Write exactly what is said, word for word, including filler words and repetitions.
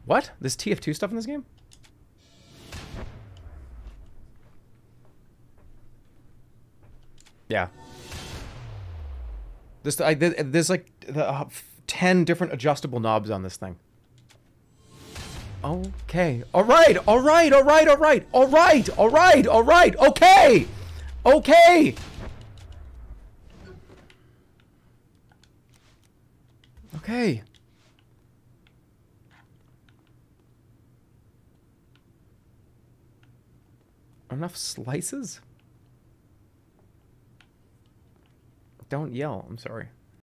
What? There's T F two stuff in this game? Yeah. This, I, there's like uh, ten different adjustable knobs on this thing. Okay. All right. All right. All right. All right. All right. All right. All right. Okay. Okay. Okay. Enough slices? Don't yell. I'm sorry.